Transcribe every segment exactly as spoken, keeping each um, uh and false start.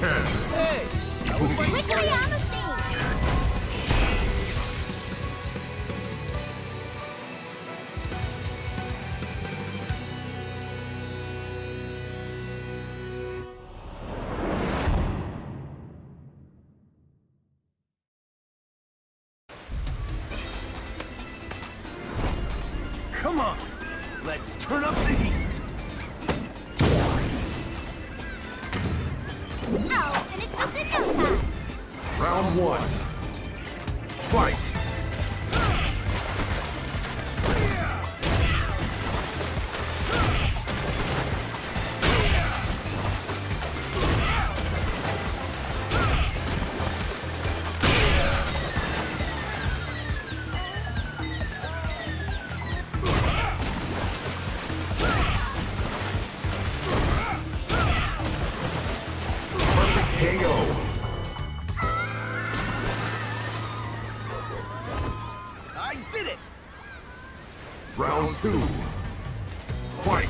Ken. Hey! I was waiting Quickly for you. on the scene! Come on! Let's turn up the heat! I'll finish this in no time! Round one. Fight! K O. I did it! Round two. Fight!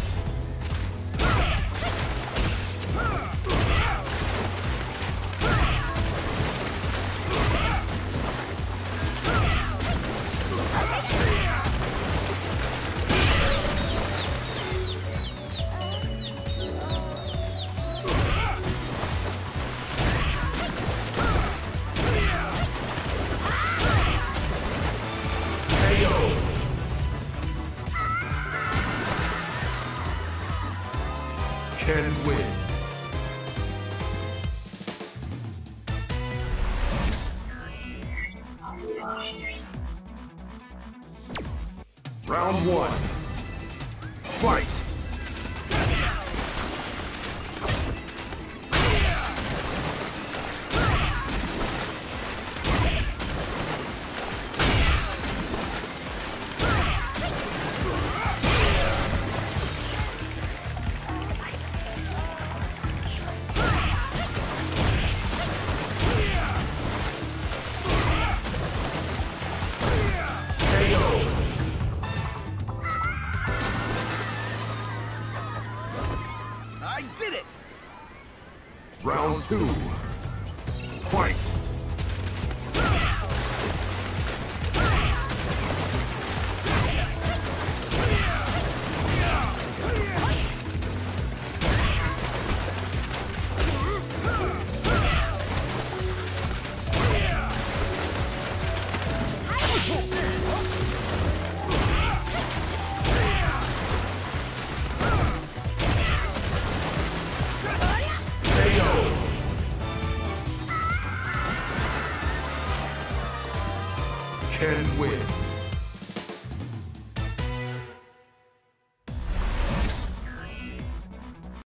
K O. Ken wins. Round one. Fight! K O. I did it! Round two. Fight! K O. Ken wins.